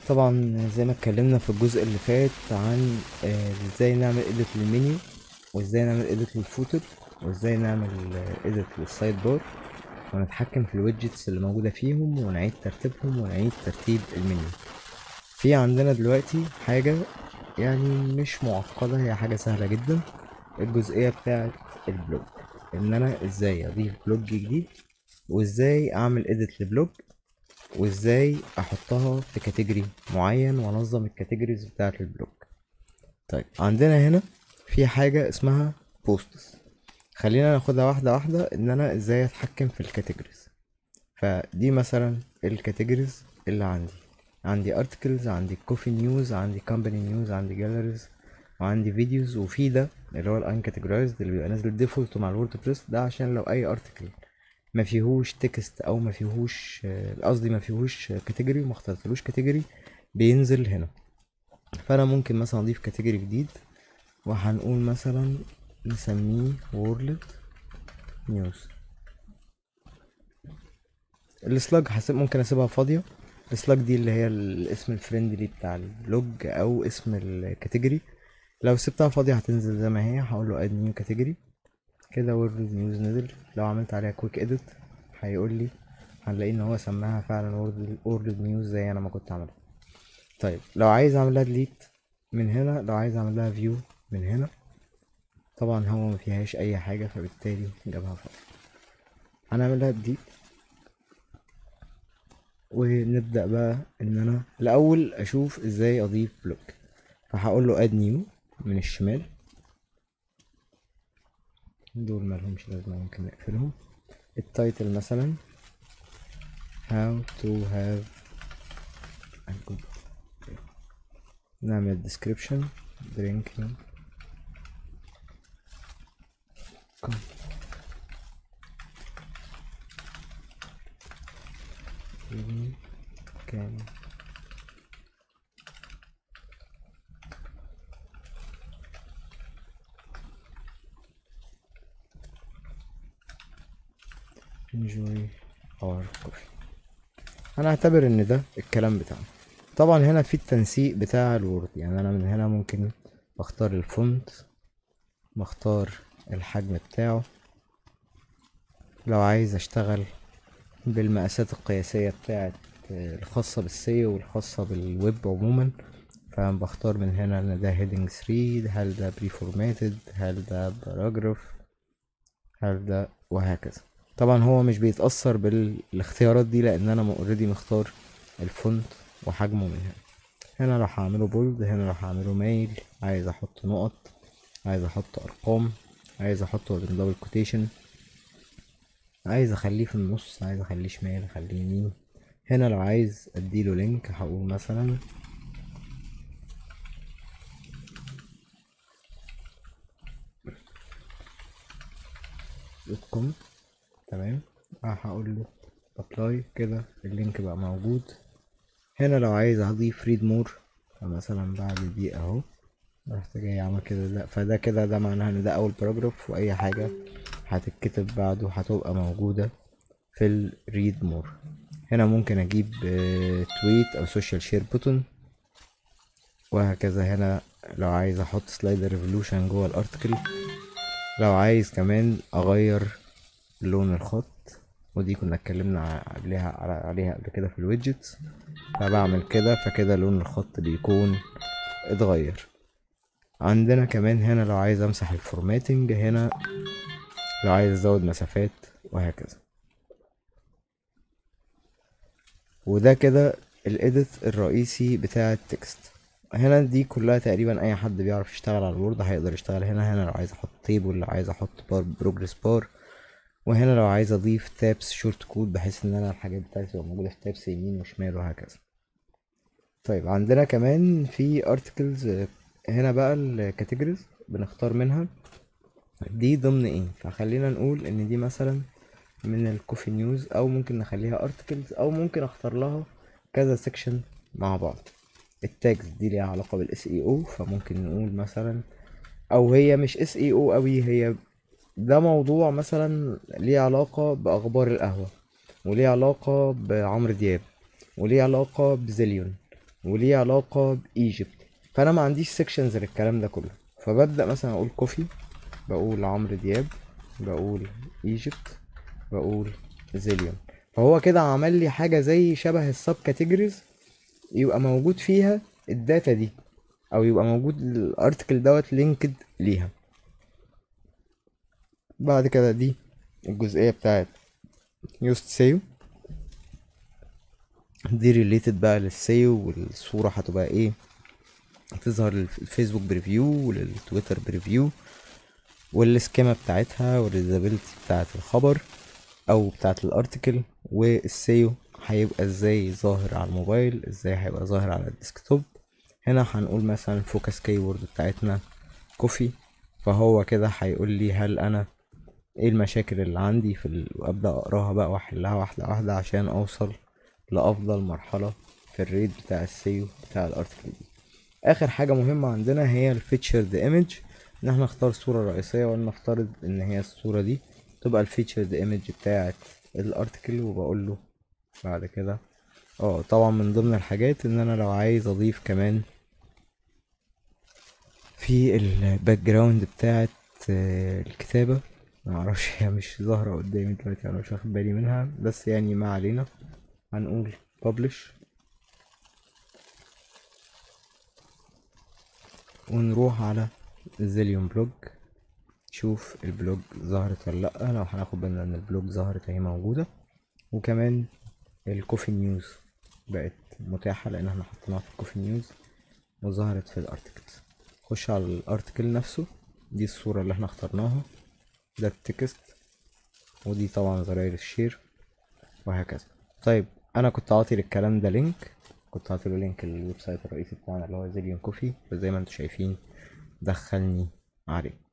طبعا زي ما اتكلمنا في الجزء اللي فات عن ازاي نعمل اديت للمنيو، وازاي نعمل اديت للفوتر، وازاي نعمل اديت للسايد بار، ونتحكم في الويدجتس اللي موجودة فيهم ونعيد ترتيبهم ونعيد ترتيب المنيو. في عندنا دلوقتي حاجة يعني مش معقدة، هي حاجة سهلة جدا، الجزئية بتاعة البلوج، ان انا ازاي اضيف بلوج جديد، وازاي اعمل اديت لبلوج، وازاي احطها في كاتيجوري معين وانظم الكاتيجوريز بتاعة البلوج. طيب عندنا هنا في حاجة اسمها بوستس، خلينا ناخدها واحدة واحدة ان انا ازاي اتحكم في الكاتيجوريز. فدي مثلا الكاتيجوريز اللي عندي ارتكلز، عندي كوفي نيوز، عندي كومباني نيوز، عندي جاليريز، وعندي فيديوز، وفي ده اللي هو الان كاتيجورايزد اللي بيبقى نازل ديفولت مع الووردبريس، ده عشان لو اي ارتكل ما فيهوش تكست او ما فيهوش قصدي ما فيهوش كاتيجوري، ما اخترتلوش كاتيجوري، بينزل هنا. فانا ممكن مثلا اضيف كاتيجوري جديد، وهنقول مثلا نسميه وورلد نيوز. السلاج ممكن اسيبها فاضيه. السلاج دي اللي هي الاسم الفريندلي بتاع البلوج او اسم الكاتيجوري. لو سبتها فاضيه هتنزل زي ما هي. هقول له اد نيو كاتيجوري كده، وورلد نيوز نزل. لو عملت عليها كويك اديت هيقول لي، هنلاقي ان هو سماها فعلا وورلد نيوز زي انا ما كنت عاملها. طيب لو عايز اعمل لها ديليت من هنا، لو عايز اعمل لها فيو من هنا، طبعا هو ما فيهاش اي حاجه فبالتالي جابها فاضيه. هنعمل لها ديليت، ونبدا بقى ان انا الاول اشوف ازاي اضيف بلوك. فهقول له اد نيو من الشمال، دول مالهمش لازمه ممكن نقفلهم. التايتل مثلا how to have a good day. نعمل description drinking can enjoy our coffee. هنعتبر ان ده الكلام بتاعنا. طبعا هنا في التنسيق بتاع الوورد، يعني انا من هنا ممكن بختار الفونت، بختار الحجم بتاعه. لو عايز اشتغل بالمقاسات القياسية بتاعت الخاصة بالسيو والخاصة بالويب عموما، فبختار من هنا ان ده heading 3، هل ده بري فورماتد، هل ده باراجراف، هل ده، وهكذا. طبعا هو مش بيتأثر بالاختيارات دي لان انا اوريدي مختار الفونت وحجمه من هنا. هنا لو هعمله بولد، هنا لو هعمله ميل، عايز احط نقط، عايز احط ارقام، عايز احطه بين دبل كوتيشن، عايز اخليه في النص، عايز اخليه شمال، اخليه يمين. هنا لو عايز اديله لينك هقول مثلا دوت كوم. تمام. هقول له ابلاي كده، اللينك بقى موجود. هنا لو عايز اضيف ريد مور، فمثلا بعد دي اهو رحت جاي عمل كده، ده فده كده ده معناها ان ده اول باراجراف، واي حاجة هتتكتب بعده هتبقى موجودة في الريد مور. هنا ممكن اجيب تويت او سوشيال شير بوتون، وهكذا. هنا لو عايز احط سلايدر ريفولوشن جوه الارتكل، لو عايز كمان اغير لون الخط، ودي كنا اتكلمنا عليها قبل كده في الويدجتس، فبعمل كده فكده لون الخط بيكون اتغير. عندنا كمان هنا لو عايز امسح الفورماتنج، هنا لو عايز ازود مسافات، وهكذا. وده كده الايديت الرئيسي بتاع التكست. هنا دي كلها تقريبا اي حد بيعرف يشتغل على الوورد هيقدر يشتغل هنا لو عايز احط تيبل، لو عايز احط بار بروجرس بار، وهنا لو عايز اضيف تابس شورت كود بحيث ان انا الحاجات بتاعتي تبقى موجوده في تابس يمين وشمال وهكذا. طيب عندنا كمان في ارتكلز، هنا بقى الكاتيجوريز بنختار منها دي ضمن ايه. فخلينا نقول ان دي مثلا من الكوفي نيوز، او ممكن نخليها ارتكلز، او ممكن اختار لها كذا سيكشن مع بعض. التاجز دي ليها علاقة بالاس اي او، فممكن نقول مثلا، او هي مش اس اي او اوي، هي ده موضوع مثلا ليه علاقة باخبار القهوة، وليه علاقة بعمرو دياب، وليه علاقة بزيليون، وليه علاقة بإيجيبت. فأنا ما عنديش سيكشنز للكلام ده كله، فببدأ مثلا أقول كوفي، بقول عمرو دياب، بقول ايجيبت، بقول زيليون. فهو كده عمل لي حاجة زي شبه السب كاتيجوريز، يبقى موجود فيها الداتا دي، او يبقى موجود الارتكل دوت لينكد ليها. بعد كده دي الجزئية بتاعت يوست سيو، دي ريليتد بقى للسيو، والصورة هتبقى ايه، هتظهر الفيسبوك بريفيو وللتويتر بريفيو، والسكيما بتاعتها والريدابيلتي بتاعت الخبر او بتاعت الارتكل، والسيو هيبقى ازاي ظاهر على الموبايل، ازاي هيبقى ظاهر على الديسكتوب. هنا هنقول مثلا فوكس كيورد بتاعتنا كوفي، فهو كده هيقول لي هل انا ايه المشاكل اللي عندي وابدا اقراها بقى واحلها واحده واحده عشان اوصل لافضل مرحله في الريت بتاع السيو بتاع الارتكل دي. اخر حاجه مهمه عندنا هي الفيتشرد ايمج، ان احنا نختار صوره رئيسيه، ولنفترض ان هي الصوره دي تبقى الفيتشرد ايمج بتاعه الارتكل. وبقول له بعد كده طبعا من ضمن الحاجات ان انا لو عايز اضيف كمان في الباك جراوند بتاعه الكتابه، معرفش هي مش ظاهره قدامي دلوقتي، انا مش واخد بالي منها، بس يعني ما علينا. هنقول publish ونروح على زيليون بلوج، شوف البلوج ظهرت ولا لأ. لو هناخد بالنا ان البلوج ظهرت اهي موجودة، وكمان الكوفي نيوز بقت متاحة لان احنا حطيناها في الكوفي نيوز وظهرت في الارتكلز. خش على الارتكل نفسه، دي الصورة اللي احنا اخترناها، ده التكست، ودي طبعا زراير الشير، وهكذا. طيب انا كنت عاطي للكلام ده لينك، كنت عاطي له لينك الويب سايت الرئيسي بتاعنا اللي هو زيليون كوفي، وزي ما انتم شايفين دخلني عليه.